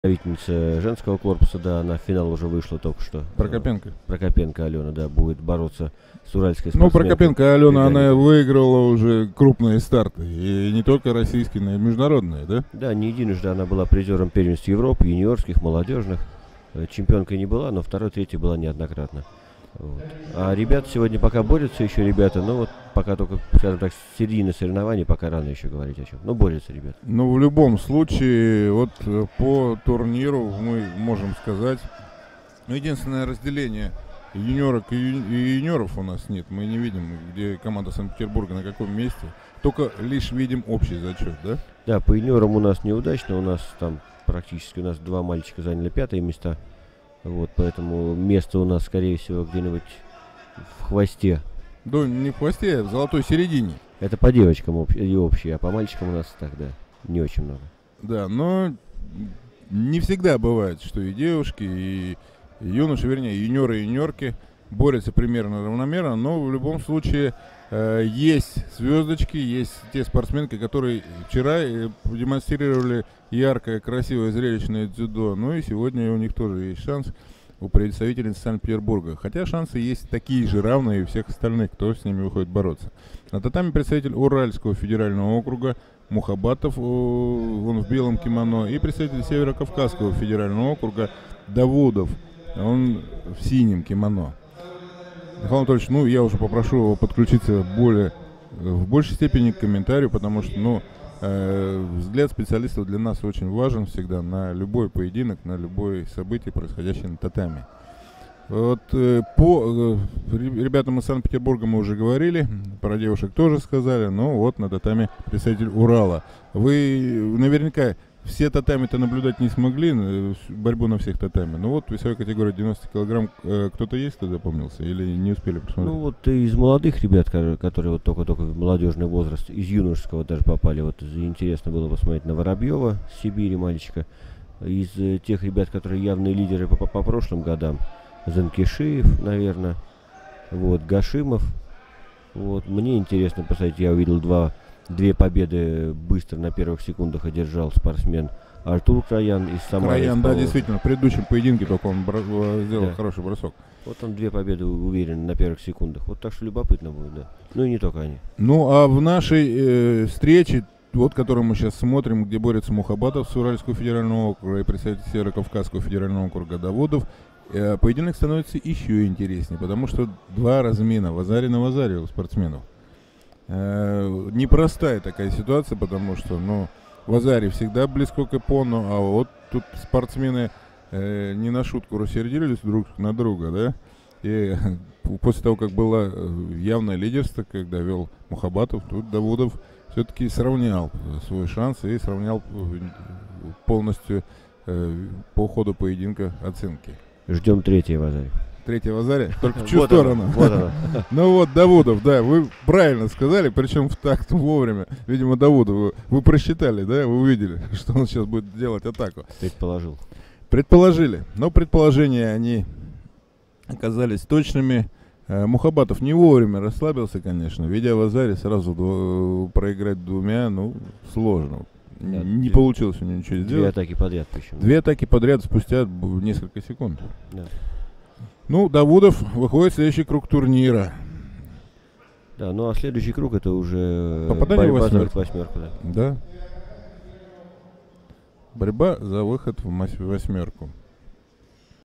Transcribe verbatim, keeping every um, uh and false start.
представительница женского корпуса, да, она в финал уже вышла только что. Прокопенко. Прокопенко Алена, да, будет бороться с уральской Ну, спортсменкой. Прокопенко Алена, она выиграла уже крупные старты. И не только российские, но и международные, да? Да, не единожды она была призером первенств Европы, юниорских, молодежных. Чемпионкой не была, но второй, третьей была неоднократно. Вот. А ребята сегодня пока борются, еще ребята, ну вот пока только, скажем так, середина соревнований, пока рано еще говорить о чем. Ну, борются ребята. Ну, в любом случае, вот по турниру мы можем сказать, ну, единственное разделение юниорок и, ю- и юниоров у нас нет. Мы не видим, где команда Санкт-Петербурга, на каком месте. Только лишь видим общий зачет, да? Да, по юниорам у нас неудачно, у нас там практически у нас два мальчика заняли пятые места. Вот, поэтому место у нас, скорее всего, где-нибудь в хвосте. Да, не в хвосте, а в золотой середине. Это по девочкам об- и общее, а по мальчикам у нас так, да, не очень много. Да, но не всегда бывает, что и девушки, и юноши, вернее, юниоры и юниорки борются примерно равномерно, но в любом случае э, есть звездочки, есть те спортсменки, которые вчера э, демонстрировали яркое, красивое, зрелищное дзюдо, ну и сегодня у них тоже есть шанс у представительниц Санкт-Петербурга. Хотя шансы есть такие же равные у всех остальных, кто с ними выходит бороться. На татами представитель Уральского федерального округа Мухабатов, он в белом кимоно, и представитель Северо-Кавказского федерального округа Давудов, он в синем кимоно. Михаил Анатольевич, ну я уже попрошу его подключиться более, в большей степени к комментарию, потому что, ну, э, взгляд специалистов для нас очень важен всегда на любой поединок, на любое событие, происходящее на татами. Вот э, по э, ребятам из Санкт-Петербурга мы уже говорили, про девушек тоже сказали, но вот на татами представитель Урала. Вы наверняка все татами-то наблюдать не смогли, э, борьбу на всех татами. Ну вот весовая категория девяносто килограмм, э, кто-то есть, кто запомнился, или не успели посмотреть? Ну вот из молодых ребят, ко- которые вот только-только в молодежный возраст, из юношеского даже попали, вот интересно было посмотреть на Воробьева с Сибири, мальчика. Из э, тех ребят, которые явные лидеры по, по прошлым годам, Занкишиев, наверное, вот, Гашимов. Вот, мне интересно посмотреть, я увидел два, две победы быстро на первых секундах одержал спортсмен Артур Краян из Самары. Краян, да, действительно, в предыдущем поединке только он бро- сделал Да. хороший бросок. Вот он две победы уверен на первых секундах. Вот так что любопытно будет, да. Ну и не только они. Ну а в нашей э, встрече, вот которую мы сейчас смотрим, где борется Мухабатов с Уральского федерального округа и представитель Северо-Кавказского федерального округа Давудов, э, поединок становится еще интереснее, потому что два размина в Азаре на Вазаре у спортсменов. Э, непростая такая ситуация, потому что, ну, в Азаре всегда близко к Япону, а вот тут спортсмены э, не на шутку рассердились друг на друга, да, и после того, как было явное лидерство, когда вел Мухабатов, тут Давудов все-таки сравнял свой шанс и сравнял полностью э, по ходу поединка оценки. Ждем третье в Азаре. Третья в Азаре, только в чью Вот сторону? оно, вот оно. Ну вот, Давудов, да, вы правильно сказали, причем в такт вовремя. Видимо, Давудов, вы, вы просчитали, да, вы увидели, что он сейчас будет делать атаку. Предположил. Предположили, но предположения они оказались точными. Э, Мухабатов не вовремя расслабился, конечно. Ведя в Азаре, сразу дво- проиграть двумя, ну, сложно. Да, не две- получилось у него ничего Две сделать. атаки подряд причем. Две атаки подряд спустя б- несколько секунд. Да. Ну, Давудов выходит в следующий круг турнира. Да, ну а следующий круг это уже Попадание в борьба за восьмерку. восьмерку, да. Да. Борьба за выход в мась- восьмерку.